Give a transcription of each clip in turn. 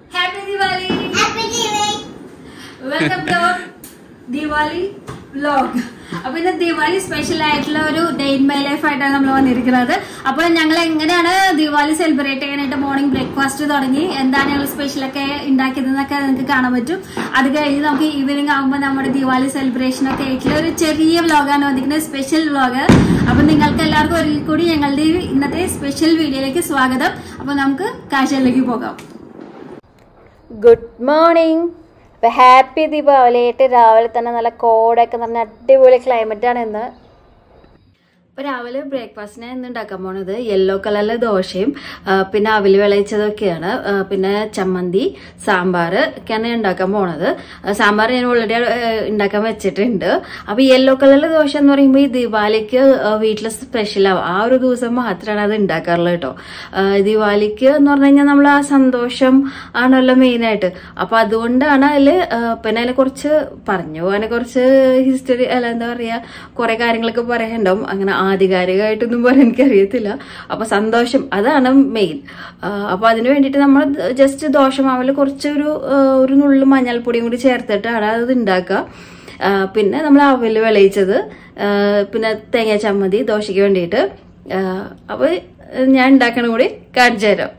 Happy Diwali! Happy Diwali! Welcome to Diwali vlog. അപ്പോൾ ഇന്ന് Diwali special ആയിട്ടുള്ള ഒരു ഡേ ഇൻ മൈ ലൈഫ് ആയിട്ടാണ് നമ്മൾ വന്നിരിക്കുന്നത്. അപ്പോൾ ഞങ്ങൾ എങ്ങനെയാണ് ദിവാലി സെലിബ്രേറ്റ് ചെയ്യാനായിട്ട് മോർണിംഗ് ബ്രേക്ക്ഫാസ്റ്റ് തുടങ്ങി, എന്താണ് ഞങ്ങൾ സ്പെഷ്യലൊക്കെ ഉണ്ടാക്കിയതെന്നൊക്കെ നിങ്ങൾക്ക് കാണാൻ പറ്റും. അത് കഴിഞ്ഞ് നമുക്ക് ഈവനിങ് ആകുമ്പോൾ നമ്മുടെ ദിവാലി സെലിബ്രേഷൻ ഒക്കെ ആയിട്ടുള്ള ഒരു ചെറിയ വ്ലോഗാണ് വന്നിരിക്കുന്നത്, സ്പെഷ്യൽ വ്ലോഗ്. അപ്പൊ നിങ്ങൾക്ക് എല്ലാവർക്കും ഒരിക്കൽ കൂടി ഞങ്ങളുടെ ഇന്നത്തെ സ്പെഷ്യൽ വീഡിയോയിലേക്ക് സ്വാഗതം. അപ്പൊ നമുക്ക് കാഴ്ചയിലേക്ക് പോകാം. Good morning. അപ്പോൾ ഹാപ്പി ദീപാവലി ആയിട്ട് രാവിലെ തന്നെ നല്ല കോടൊക്കെ നിറഞ്ഞ അടിപൊളി ക്ലൈമറ്റാണ് ഇന്ന്. അപ്പോൾ രാവിലെ ബ്രേക്ക്ഫാസ്റ്റിന് ഇന്ന് ഉണ്ടാക്കാൻ പോണത് യെല്ലോ കളറിലെ ദോശയും പിന്നെ അവിൽ വിളയിച്ചതൊക്കെയാണ്. പിന്നെ ചമ്മന്തി, സാമ്പാർ ഒക്കെയാണ് ഉണ്ടാക്കാൻ പോണത്. സാമ്പാർ ഞാൻ ഓൾറെഡി ഉണ്ടാക്കാൻ വെച്ചിട്ടുണ്ട്. അപ്പോൾ യെല്ലോ കളറിലെ ദോശ എന്ന് പറയുമ്പോൾ ഈ ദിവാലിക്ക് വീട്ടിൽ സ്പെഷ്യലാവും. ആ ഒരു ദിവസം മാത്രമാണ് അത് ഉണ്ടാക്കാറുള്ളത് കേട്ടോ. ദിവാലിക്ക് എന്ന് പറഞ്ഞു കഴിഞ്ഞാൽ നമ്മൾ ആ സന്തോഷം ആണല്ലോ മെയിനായിട്ട്. അപ്പോൾ അതുകൊണ്ടാണ് അതിൽ പിന്നെ അതിനെ കുറച്ച് പറഞ്ഞു അതിനെ കുറച്ച് ഹിസ്റ്ററി അല്ല എന്താ പറയുക കുറേ കാര്യങ്ങളൊക്കെ പറയാനുണ്ടാവും. അങ്ങനെ ആധികാരികമായിട്ടൊന്നും പറയാൻ എനിക്കറിയത്തില്ല. അപ്പൊ സന്തോഷം അതാണ് മെയിൻ. അപ്പൊ അതിന് വേണ്ടിയിട്ട് നമ്മൾ ജസ്റ്റ് ദോശമാവിൽ കുറച്ചൊരു നുള്ളു മഞ്ഞൾപ്പൊടിയും കൂടി ചേർത്തിട്ടാണ് അത് ഉണ്ടാക്കുക. പിന്നെ നമ്മൾ അവല് വിളയിച്ചത്, പിന്നെ തേങ്ങ ചമ്മന്തി ദോശയ്ക്ക് വേണ്ടിയിട്ട്. അപ്പൊ ഞാൻ ഉണ്ടാക്കണ കൂടി കാണിച്ചു തരാം.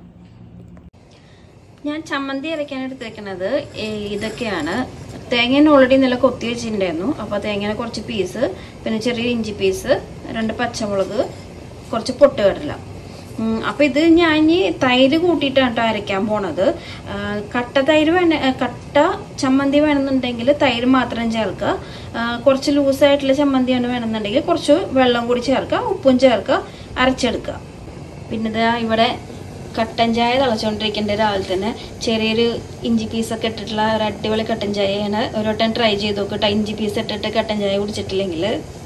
ഞാൻ ചമ്മന്തി അരയ്ക്കാൻ എടുത്തേക്കുന്നത് ഇതൊക്കെയാണ്. തേങ്ങ ഓൾറെഡി നല്ല കൊത്തി വെച്ചിട്ടുണ്ടായിരുന്നു. അപ്പോൾ തേങ്ങയുടെ കുറച്ച് പീസ്, പിന്നെ ചെറിയ ഇഞ്ചി പീസ്, 2 പച്ചമുളക്, കുറച്ച് പൊട്ടുകടല. അപ്പോൾ ഇത് ഞാൻ തൈര് കൂട്ടിയിട്ടാണ് കേട്ടോ അരയ്ക്കാൻ പോണത്. കട്ട ചമ്മന്തി വേണമെന്നുണ്ടെങ്കിൽ തൈര് മാത്രം ചേർക്കുക. കുറച്ച് ലൂസായിട്ടുള്ള ചമ്മന്തിയാണ് വേണമെന്നുണ്ടെങ്കിൽ കുറച്ച് വെള്ളം കൂടി ചേർക്കുക, ഉപ്പും ചേർക്കുക, അരച്ചെടുക്കുക. പിന്നെ ഇതാ ഇവിടെ കട്ടൻ ചായ തിളച്ചുകൊണ്ടിരിക്കേണ്ട രാവിലെ തന്നെ. ചെറിയൊരു ഇഞ്ചി പീസൊക്കെ ഇട്ടിട്ടുള്ള ഒരു അടിപൊളി കട്ടൻ ചായയാണ്. ഒരു വട്ടം ട്രൈ ചെയ്ത് നോക്കട്ടെ, ഇഞ്ചി പീസ് ഇട്ടിട്ട് കട്ടൻ ചായ കുടിച്ചിട്ടില്ലെങ്കിൽ.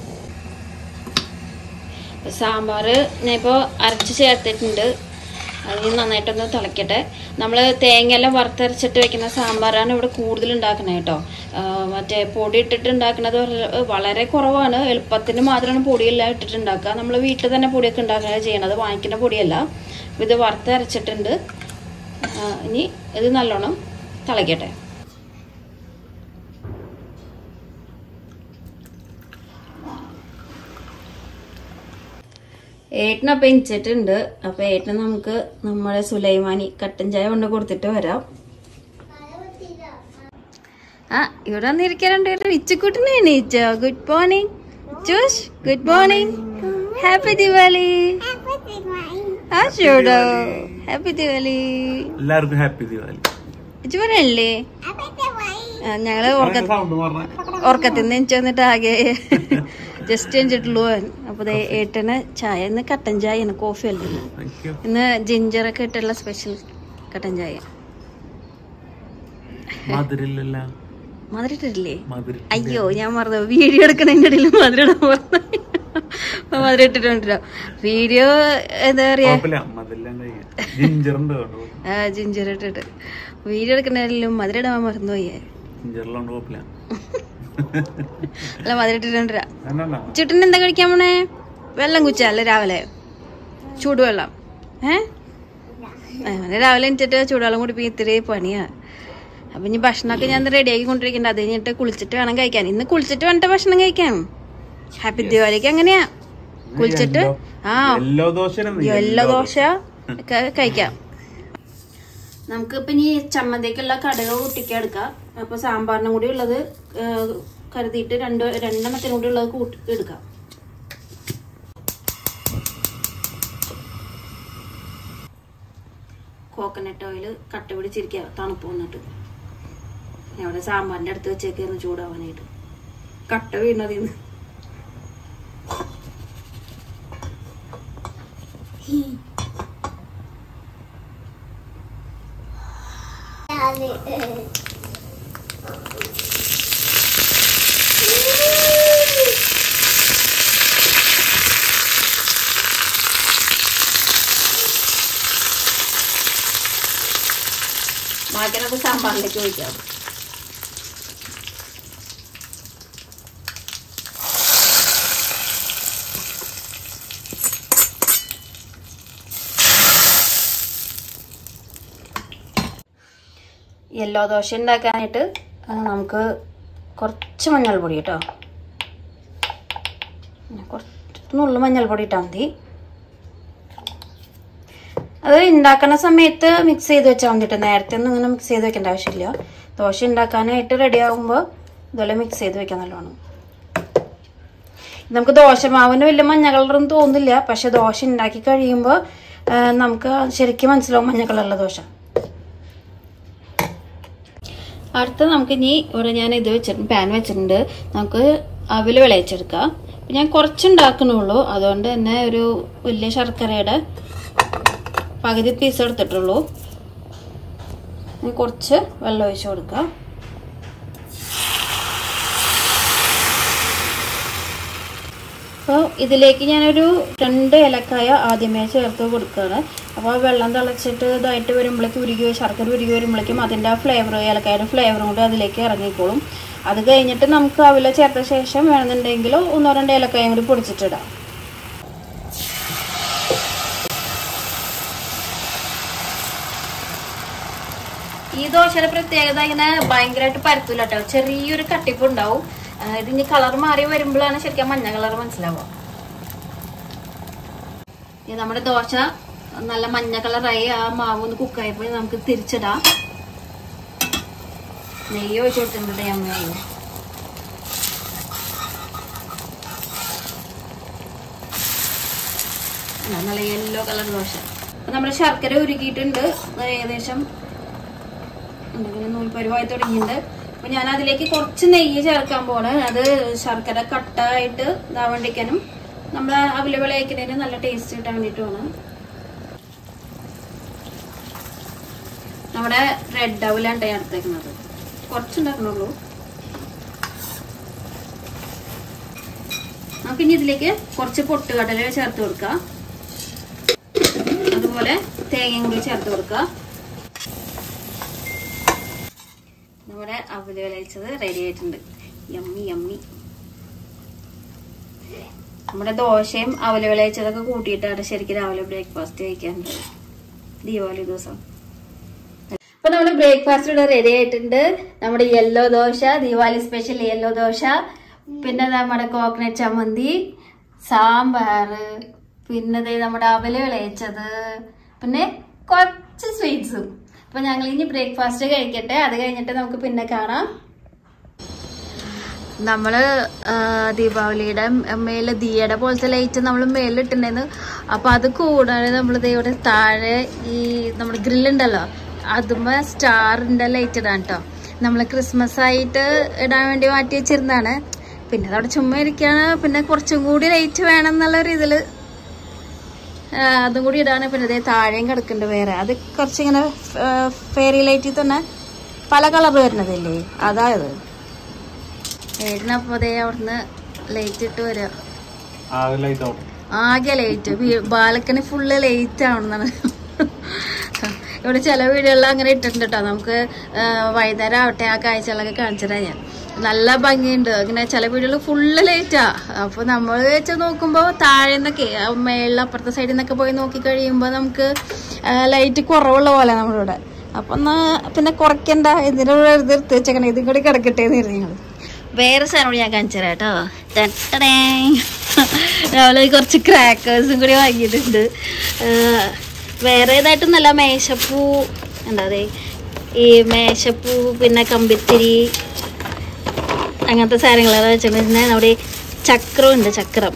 സാമ്പാർ ഞാനിപ്പോൾ അരച്ച് ചേർത്തിട്ടുണ്ട്. അത് നന്നായിട്ടൊന്ന് തിളയ്ക്കട്ടെ. നമ്മൾ തേങ്ങയെല്ലാം വറുത്തരച്ചിട്ട് വെക്കുന്ന സാമ്പാറാണ് ഇവിടെ കൂടുതൽ ഉണ്ടാക്കുന്നത് കേട്ടോ. മറ്റേ പൊടി ഇട്ടിട്ട് ഉണ്ടാക്കുന്നത് വളരെ കുറവാണ്. എളുപ്പത്തിന് മാത്രമാണ് പൊടിയെല്ലാം ഇട്ടിട്ടുണ്ടാക്കുക. നമ്മൾ വീട്ടിൽ തന്നെ പൊടിയൊക്കെ ഉണ്ടാക്കുകയാണ് ചെയ്യണത്, വാങ്ങിക്കുന്ന പൊടിയല്ല. ഇത് വറുത്തരച്ചിട്ടുണ്ട്. ഇനി ഇത് നല്ലോണം തിളയ്ക്കട്ടെ. ഏട്ടനപ്പം എണിച്ചിട്ടുണ്ട്. അപ്പം ഏട്ടന് നമുക്ക് നമ്മുടെ സുലൈമാനി കട്ടൻ ചായ കൊണ്ട് കൊടുത്തിട്ട് വരാം. ഇവിടെ വന്നിരിക്കാറുണ്ട് ഇച്ചുക്കുട്ടിനെ എണീച്ചോ. Good morning Josh. Good morning. Happy Diwali. ആ ചോടോ ഹാപ്പി ദിവാലി. എല്ലാവർക്കും ഹാപ്പി ദിവാലി. ഇച്ചു പറയല്ലേ? ഞങ്ങള് ഉറക്കത്തിൽ നിന്ന് എണിച്ചു വന്നിട്ട് ആകെ ജസ്റ്റ് എണിച്ചിട്ടുള്ളൂ. അപ്പൊ ഏട്ടന് ചായ ഇന്ന് കട്ടൻ ചായയാണ്, കോഫി അല്ല ഇന്ന്. ജിഞ്ചറൊക്കെ ഇട്ടുള്ള സ്പെഷ്യൽ കട്ടൻ ചായ. മധുരിട്ടില്ലേ? അയ്യോ ഞാൻ മറന്നു. വീഡിയോ എടുക്കണതിന്റെ ഇടയിൽ മധുരം മറന്നു. മധുരം ഇട്ടിട്ടുണ്ടല്ലോ വീഡിയോ. എന്താ പറയാ ജിഞ്ചർ ഇട്ടിട്ട് വീഡിയോ എടുക്കണതിലും മധുരം ഇടാൻ മറന്നുപോയേ. അല്ല മധുരം ഇട്ടിട്ടുണ്ടാ. ചുട്ടിന് എന്താ കഴിക്കാൻ പോണേ? വെള്ളം കുടിച്ചല്ലേ രാവിലെ? ചൂടുവെള്ളം. രാവിലെ എനിച്ചിട്ട് ചൂടുവെള്ളം കുടിപ്പിക്കാൻ ഇത്തിരി പണിയാ. അപ്പൊ ഇനി ഭക്ഷണമൊക്കെ ഞാൻ റെഡിയാക്കി കൊണ്ടിരിക്കണ്ട. അത് കഴിഞ്ഞിട്ട് കുളിച്ചിട്ട് വേണം കഴിക്കാൻ. ഇന്ന് കുളിച്ചിട്ട് വേണ്ട ഭക്ഷണം കഴിക്കാൻ. ഹാപ്പി ദിവാലിക്ക് അങ്ങനെയാ, കുളിച്ചിട്ട് യെല്ലോ ദോശ ഒക്കെ കഴിക്കാം. നമുക്ക് ഇപ്പൊ ഇനി ചമ്മന്തിക്കുള്ള കടുക് കൂട്ടിക്ക് എടുക്കാം. അപ്പൊ സാമ്പാറിനും കൂടി ഉള്ളത് കരുതിയിട്ട് രണ്ടെണ്ണത്തിനും കൂടി ഉള്ളത് എടുക്കാം. കോക്കനട്ട് ഓയിൽ കട്ട പിടിച്ചിരിക്കുക, തണുപ്പ് വന്നിട്ട്. അവിടെ സാമ്പാറിന്റെ അടുത്ത് വെച്ചേക്കായിരുന്നു ചൂടാവാനായിട്ട്. കട്ട വീണതിന്ന് മാറ്റനൊക്കെ സാമ്പാറിലേക്ക് ഒഴിക്കാം. യെല്ലോ ദോശ ഉണ്ടാക്കാനായിട്ട് നമുക്ക് കുറച്ച് മഞ്ഞൾപ്പൊടി കേട്ടോ, കുറച്ച് നുള്ളു മഞ്ഞൾപ്പൊടി ഇട്ടാൽ മതി. അത് ഉണ്ടാക്കുന്ന സമയത്ത് മിക്സ് ചെയ്ത് വെച്ചാൽ മതി കേട്ടോ. നേരത്തെ ഒന്നും ഇങ്ങനെ മിക്സ് ചെയ്ത് വെക്കേണ്ട ആവശ്യമില്ല. ദോശ ഉണ്ടാക്കാനായിട്ട് റെഡി ആകുമ്പോൾ ഇതുപോലെ മിക്സ് ചെയ്ത് വെക്കാൻ നല്ലോണം. നമുക്ക് ദോശമാവിന് വലിയ മഞ്ഞ കളറൊന്നും തോന്നില്ല, പക്ഷെ ദോശ ഉണ്ടാക്കി കഴിയുമ്പോൾ നമുക്ക് ശരിക്കും മനസ്സിലാവും മഞ്ഞ കളറുള്ള ദോശ. അടുത്ത നമുക്ക് ഇനി ഇവിടെ ഞാൻ ഇത് വെച്ചിട്ടുണ്ട്, പാൻ വെച്ചിട്ടുണ്ട്. നമുക്ക് അവിൽ വിളയിച്ചെടുക്കാം. ഞാൻ കുറച്ചുണ്ടാക്കണുള്ളൂ, അതുകൊണ്ട് തന്നെ ഒരു വലിയ ശർക്കരയുടെ പകുതി പീസ് എടുത്തിട്ടുള്ളൂ. കുറച്ച് വെള്ളം ഒഴിച്ച് കൊടുക്കാം. അപ്പോൾ ഇതിലേക്ക് ഞാനൊരു 2 ഏലക്കായ ആദ്യമേ ചേർത്ത് കൊടുക്കുകയാണ്. അപ്പോൾ വെള്ളം തിളച്ചിട്ട് ഇതായിട്ട് വരുമ്പോഴേക്കും ശർക്കര ഉരുകി വരുമ്പോഴേക്കും അതിൻ്റെ ആ ഫ്ലേവർ, ഏലക്കായുടെ ഫ്ലേവറും കൂടി അതിലേക്ക് ഇറങ്ങിക്കോളും. അത് കഴിഞ്ഞിട്ട് നമുക്ക് അവിൽ ചേർത്ത ശേഷം വേണമെന്നുണ്ടെങ്കിൽ 1-2 ഏലക്കായും കൂടി പൊടിച്ചിട്ടിടാം. ഈ ദോശയുടെ പ്രത്യേകത ഇങ്ങനെ ഭയങ്കരമായിട്ട് പരത്തൂല കേട്ടോ, ചെറിയൊരു കട്ടിപ്പ് ഉണ്ടാവും. ഇതിന് കളർ മാറി വരുമ്പോഴാണ് ശരിക്കും മഞ്ഞ കളർ മനസ്സിലാവുക. നമ്മുടെ ദോശ നല്ല മഞ്ഞ കളറായി ആ മാവ് ഒന്ന് കുക്കായപ്പോൾ നമുക്ക് തിരിച്ചിടാം. നെയ്യ് ഒഴിച്ചു കൊടുത്തിട്ടുണ്ട് അമ്മ. നല്ല യെല്ലോ കളർ ദോശ. അപ്പൊ നമ്മുടെ ശർക്കര ഉരുക്കിയിട്ടുണ്ട്, ഏകദേശം എന്തെങ്കിലും നൂൽപ്പരുവായി തുടങ്ങിയിട്ടുണ്ട്. അപ്പൊ ഞാൻ അതിലേക്ക് കുറച്ച് നെയ്യ് ചേർക്കാൻ പോണേ. അത് ശർക്കര കട്ടായിട്ട് ഇതാവണ്ടിക്കാനും നമ്മളെ അവിൽ വിളയിക്കുന്നതിന് നല്ല ടേസ്റ്റ് കിട്ടാൻ വേണ്ടിയിട്ടുമാണ്. നമ്മുടെ റെഡ് അവലാണ് ഞാൻ എടുത്തേക്കുന്നത്, കുറച്ചുണ്ടാക്കണുള്ളൂ. നമുക്കിനി ഇതിലേക്ക് കുറച്ച് പൊട്ടുകടല ചേർത്ത് കൊടുക്കാം, അതുപോലെ തേങ്ങയും കൂടി ചേർത്ത് കൊടുക്കാം. നമ്മുടെ അവല് വിളയിച്ചത് റെഡി ആയിട്ടുണ്ട്. Yummy yummy. നമ്മുടെ ദോശയും അവല് വിളയിച്ചതൊക്കെ കൂട്ടിയിട്ടാണ് ശരിക്കും രാവിലെ ബ്രേക്ക്ഫാസ്റ്റ് കഴിക്കാറുണ്ട് ദീപാവലി ദിവസം. അപ്പൊ നമ്മുടെ ബ്രേക്ക്ഫാസ്റ്റ് ഇവിടെ റെഡി ആയിട്ടുണ്ട്. നമ്മുടെ yellow dosa, Deepavali special yellow dosa, പിന്നെ നമ്മുടെ കോക്കനട്ട് ചമ്മന്തി, സാമ്പാർ, പിന്നെ നമ്മുടെ അവല് വിളയിച്ചത്, പിന്നെ കുറച്ച് സ്വീറ്റ്സും. അപ്പൊ ഞങ്ങൾ ഇനി ബ്രേക്ക്ഫാസ്റ്റ് കഴിക്കട്ടെ, അത് കഴിഞ്ഞിട്ട് നമുക്ക് പിന്നെ കാണാം. നമ്മള് ദീപാവലിയുടെ മേലെ ദിയയുടെ പോലത്തെ ലൈറ്റ് നമ്മൾ മേലിട്ടുണ്ടായിരുന്നു. അപ്പൊ അത് കൂടാതെ നമ്മളിത് ഇവിടെ താഴെ ഈ നമ്മുടെ ഗ്രില്ലുണ്ടല്ലോ, അതുമ്പോ സ്റ്റാറിന്റെ ലൈറ്റ് ഇടാൻ കേട്ടോ. നമ്മള് ക്രിസ്മസ് ആയിട്ട് ഇടാൻ വേണ്ടി മാറ്റി വെച്ചിരുന്നാണ്. പിന്നെ അതവിടെ ചുമ്മാ ഇരിക്കാണ്. പിന്നെ കുറച്ചും കൂടി ലൈറ്റ് വേണം എന്നുള്ളൊരു ഇതില് അതും കൂടി ഇടാണ്. പിന്നെ അതേ താഴെയും കിടക്കുന്നുണ്ട് വേറെ, അത് കുറച്ചിങ്ങനെ ഫെയറി ലൈറ്റിൽ തന്നെ പല കളർ വരുന്നതല്ലേ, അതായത് ഏടിനപ്പോ അതേ അവിടുന്ന് ലൈറ്റ് ഇട്ട് വരിക. ആകെ ലൈറ്റ് ബാലക്കണി ഫുള്ള് ലൈറ്റ് ആവണമെന്നാണ്. ഇവിടെ ചില വീടുകളിൽ അങ്ങനെ ഇട്ടിട്ടുണ്ട് കേട്ടോ. നമുക്ക് വൈകുന്നേരം ആവട്ടെ ആ കാഴ്ചകളൊക്കെ കാണിച്ചിട്ടാ ഞാൻ. നല്ല ഭംഗിയുണ്ട്. ഇങ്ങനെ ചില വീടുകളിൽ ഫുള്ള് ലൈറ്റാ. അപ്പൊ നമ്മൾ വെച്ച് നോക്കുമ്പോ താഴെ നിന്നൊക്കെ മേളിൽ അപ്പുറത്തെ സൈഡിൽ നിന്നൊക്കെ പോയി നോക്കി കഴിയുമ്പോ നമുക്ക് ലൈറ്റ് കുറവുള്ള പോലെ നമ്മളിവിടെ. അപ്പൊ എന്നാ പിന്നെ കുറയ്ക്കണ്ട, ഇതിന്റെ എടുത്ത് വെച്ചേക്കണേ, ഇതും കൂടി കിടക്കട്ടെ എന്ന് ഞങ്ങൾ. വേറെ സാധനം കൂടി ഞാൻ കാണിച്ചു തരാം കേട്ടോ. രാവിലെ കുറച്ച് ക്രാക്കേഴ്സും കൂടി വാങ്ങിയിട്ടുണ്ട്. വേറെ ഏതായിട്ടും നല്ല മേശപ്പൂ എന്താ ഈ മേശപ്പൂ, പിന്നെ കമ്പിത്തിരി, അങ്ങനത്തെ സാധനങ്ങളെല്ലാം വെച്ചിട്ടുണ്ടെങ്കിൽ നമ്മുടെ ചക്രമുണ്ട്, ചക്രം.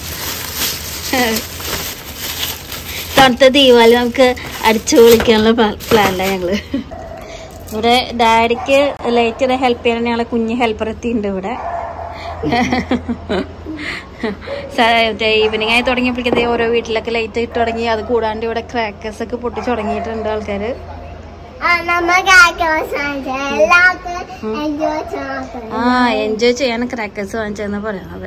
തണുത്ത ദീപാവലി നമുക്ക് അടിച്ചു പൊളിക്കാനുള്ള പ്ലാനിലാണ് ഞങ്ങള്. ഇവിടെ ഡാഡിക്ക് ലൈറ്റ് ഹെൽപ്പ് ചെയ്യാൻ ഞങ്ങളെ കുഞ്ഞ് ഹെൽപ്പർ എത്തിയിട്ടുണ്ട് ഇവിടെ. ഈവനിങ് ആയി തുടങ്ങിയപ്പോഴേക്കതേ ഓരോ വീട്ടിലൊക്കെ ലൈറ്റ് ഇട്ട് തുടങ്ങി. അത് കൂടാണ്ട് ഇവിടെ ക്രാക്കേഴ്സ് ഒക്കെ പൊട്ടിച്ചു തുടങ്ങിയിട്ടുണ്ട് ആൾക്കാര്. എൻജോയ് ചെയ്യാൻ ക്രാക്കേഴ്സ് വാങ്ങിച്ചെന്നാ പറയണത്.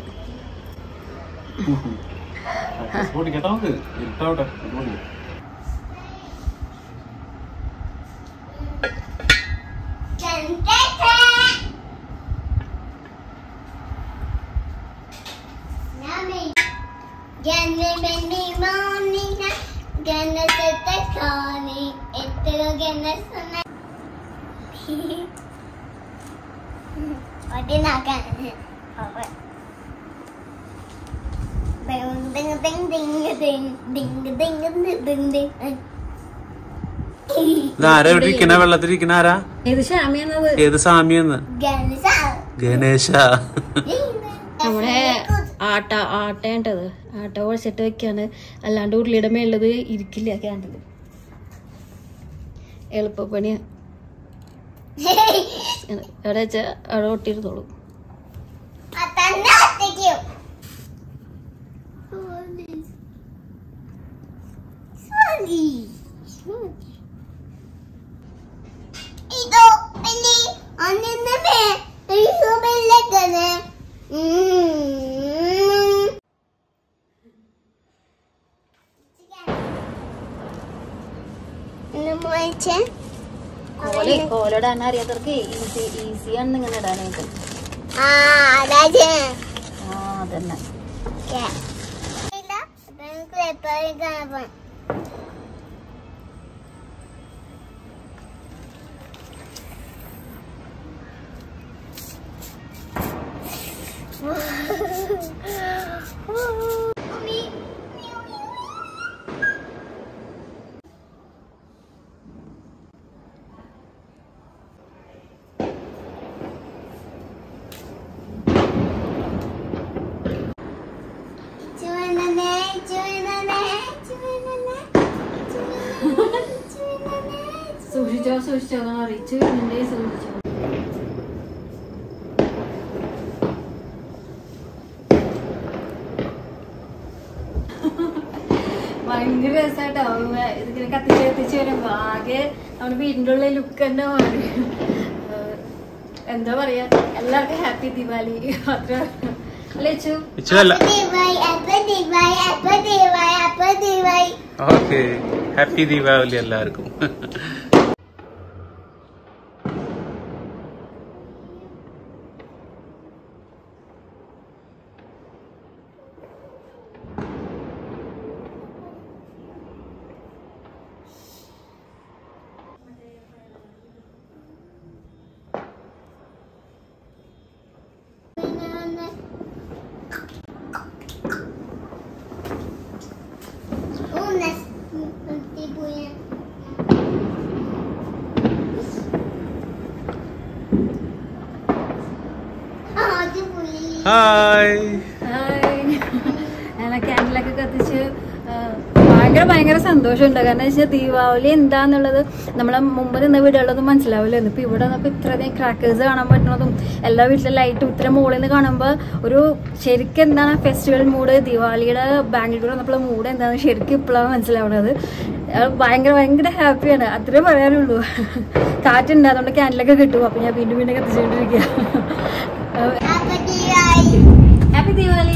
ആരാ ഇവിടെ ഇരിക്കണ വെള്ളത്തിലിരിക്കണ ആരാ? ഏത് സ്വാമിയെന്ന്? ഗണേശ. നമ്മുടെ ആട്ടേണ്ടത് ആട്ട കുഴച്ചിട്ട് വെക്കാണ്, അല്ലാണ്ട് ഉരുളിയുടെ മേലുള്ളത് ഇരിക്കില്ല ക്യാൻഡില്. എളുപ്പപ്പണിയാ. എവിടെ വെച്ചാ അവിടെ ഒട്ടിരുന്നോളൂ. കോലിടാൻ അറിയാത്തവർക്ക് ഈസിയാണ് ഇങ്ങനെ ഇടാനായിട്ട്. അതന്നെ. സൂക്ഷിച്ചോ അറിയിച്ചു സൂക്ഷിച്ചോ. ഭയങ്കര രസമായിട്ടാവും ഇതിങ്ങനെ കത്തിച്ച് വരുമ്പോ. ആകെ നമ്മുടെ വീടിൻ്റെ ഉള്ള ലുക്ക് തന്നെ മാറി. എന്താ പറയാ, എല്ലാവർക്കും ഹാപ്പി ദിവാലി മാത്രം അല്ലേ? ഹാപ്പി ദീപാവലി എല്ലാവർക്കും. ക്യാൻഡിലൊക്കെ കത്തിച്ച് ഭയങ്കര സന്തോഷമുണ്ട്. കാരണം വെച്ചാൽ ദീപാവലി എന്താന്നുള്ളത് നമ്മളെ മുമ്പ് നിന്ന വീടുകളൊന്നും മനസ്സിലാവില്ലായിരുന്നു. ഇപ്പൊ ഇവിടെ നമുക്ക് ഇത്രയധികം ക്രാക്കേഴ്സ് കാണാൻ പറ്റുന്നതും എല്ലാ വീട്ടിലെ ലൈറ്റും ഇത്ര മുകളിൽ നിന്ന് കാണുമ്പോൾ ഒരു ശരിക്കും എന്താണ് ഫെസ്റ്റിവൽ മൂഡ്, ദീപാവലിയുടെ ബാംഗ്ലൂർ വന്നപ്പോൾ മൂഡ് എന്താണെന്ന് ശരിക്കും ഇപ്പോഴാണ് മനസ്സിലാവുന്നത്. ഭയങ്കര ഹാപ്പിയാണ്, അത്രേ പറയാനുള്ളൂ. കാറ്റുണ്ട്, അതുകൊണ്ട് ക്യാൻഡിലൊക്കെ കിട്ടും. അപ്പൊ ഞാൻ വീണ്ടും കത്തിച്ചുകൊണ്ടിരിക്കുക. ഹാപ്പി ദീപാവലി.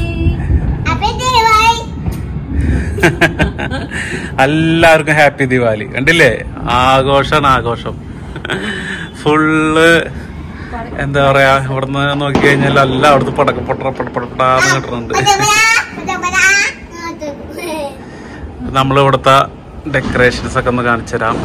എല്ലാവർക്കും ഹാപ്പി ദിവാലി. കണ്ടില്ലേ, ആഘോഷം ഫുള്ള്. എന്താ പറയാ, ഇവിടുന്ന് നോക്കി കഴിഞ്ഞാൽ എല്ലാം അവിടുത്തെ പടക്കപ്പൊട്ടാന്ന് കിട്ടുന്നുണ്ട്. നമ്മളിവിടുത്തെ ഡെക്കറേഷൻസ് ഒക്കെ ഒന്ന് കാണിച്ചു തരാം.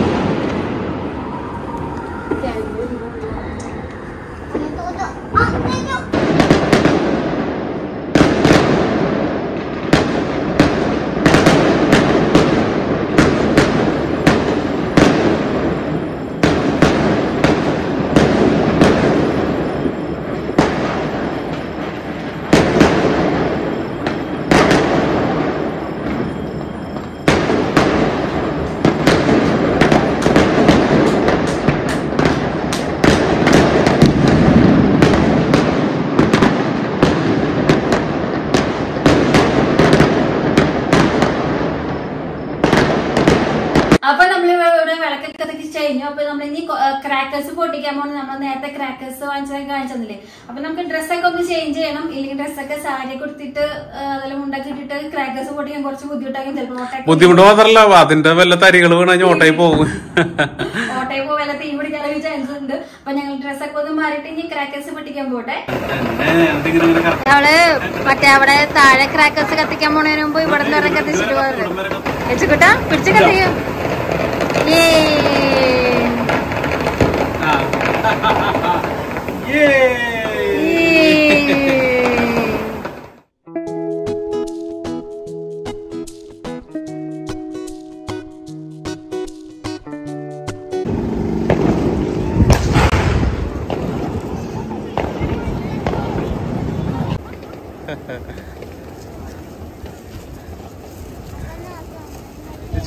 അപ്പൊ നമ്മൾ ഇവിടെ വിളക്കൊക്കെ കത്തിച്ച് കഴിഞ്ഞു. അപ്പൊ നമ്മൾ ഇനി ക്രാക്കേഴ്സ് പൊട്ടിക്കാൻ പോകുന്നത്. നമ്മൾ നേരത്തെ ക്രാക്കേഴ്സ് കാണിച്ചെന്നില്ലേ. അപ്പൊ നമുക്ക് ഡ്രസ്സൊക്കെ ഒന്ന് ചേഞ്ച് ചെയ്യണം. ഇല്ലെങ്കിൽ ഡ്രസ്സൊക്കെ സാരി കൊടുത്തിട്ട് അതെല്ലാം മുണ്ടൊക്കെ ഇട്ടിട്ട് ക്രാക്കേഴ്സ് പൊട്ടിക്കാൻ കുറച്ച് ബുദ്ധിമുട്ടാകും. ചിലപ്പോൾ ബുദ്ധിമുട്ട് മാത്രല്ല, അതിന്റെ വല്ല തരികൾ വീണാൽ ഓട്ടയിൽ പോകും. വല്ല തീ പിടിക്കാനൊരു ചാൻസ് ഉണ്ട്. അപ്പൊ ഞങ്ങൾ ഡ്രസ്സൊക്കെ ഒന്ന് മാറിയിട്ട് ഇനി ക്രാക്കേഴ്സ് പൊട്ടിക്കാൻ പോട്ടെ. നമ്മള് മറ്റേ അവിടെ താഴെ ക്രാക്കേഴ്സ് കത്തിക്കാൻ പോണതിന് മുമ്പ് ഇവിടെ നിന്ന് ഇറങ്ങി കത്തിച്ചിട്ട് പോകാറുണ്ട്. വെച്ചുകൂട്ടാ പിടിച്ച് കത്തിക്കും.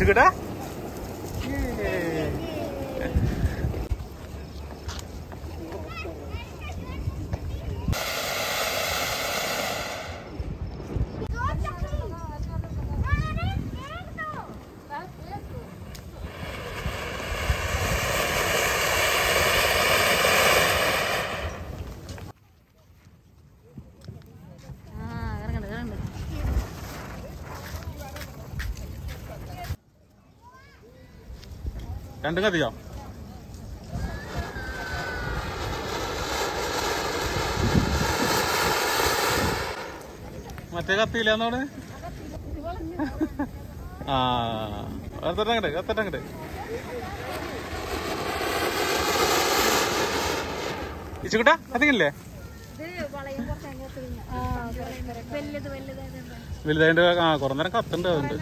ഇച്ചിക്കൂട്ടാ രണ്ടും കത്തിയോ? മറ്റേ കത്തിയില്ലെന്നോട് ആ കത്തട്ടങ്ങട് കത്തട്ടങ്ങട് ഇച്ചിക്കൂട്ടാ കത്തിക്കില്ലേ? വലുതായിട്ട് ആ കുറെ നേരം കത്തുണ്ട് അതുണ്ട്.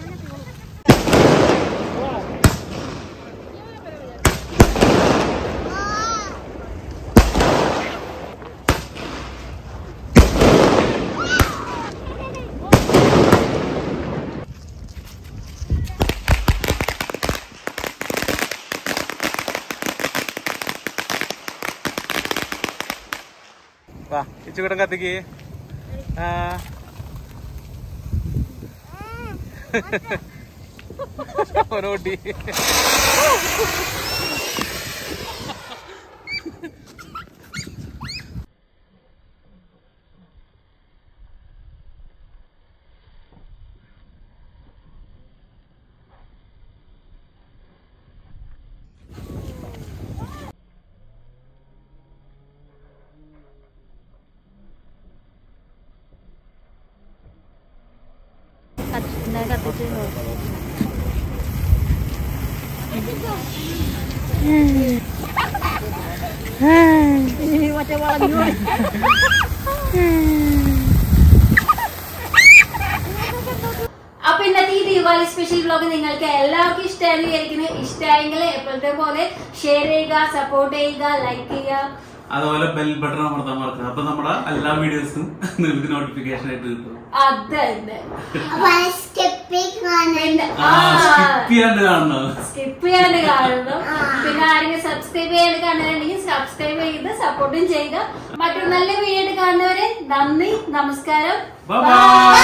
വാ ഇച്ചിക്കൂട്ടം കത്തിക്ക്. ഓനോട്ടി അപ്പൊ ഇന്നത്തെ ഈ ദീപാവലി സ്പെഷ്യൽ വ്ലോഗ് നിങ്ങൾക്ക് എല്ലാവർക്കും ഇഷ്ടമായി വിചാരിക്കുന്നത്. ഇഷ്ടമായെങ്കിൽ എപ്പോഴത്തെ പോലെ ഷെയർ ചെയ്യുക, സപ്പോർട്ട് ചെയ്യുക, ലൈക്ക് ചെയ്യുക, അതുപോലെ ബെൽ ബട്ടൺ അമർത്താൻ മറക്കുക. അപ്പൊ നമ്മുടെ എല്ലാ വീഡിയോസും നിങ്ങൾക്ക് നോട്ടിഫിക്കേഷൻ ആയിട്ട് കിട്ടും. സ്കിപ്പ് ചെയ്യാണ്ട് കാണണം. പിന്നെ ആരെങ്കിലും സബ്സ്ക്രൈബ് ചെയ്യാണ്ട് കാണുന്നുണ്ടെങ്കിൽ സബ്സ്ക്രൈബ് ചെയ്ത് സപ്പോർട്ടും ചെയ്യുക. മറ്റൊരു നല്ല വീഡിയോ കാണുന്നവരെ നന്ദി, നമസ്കാരം, ബൈ.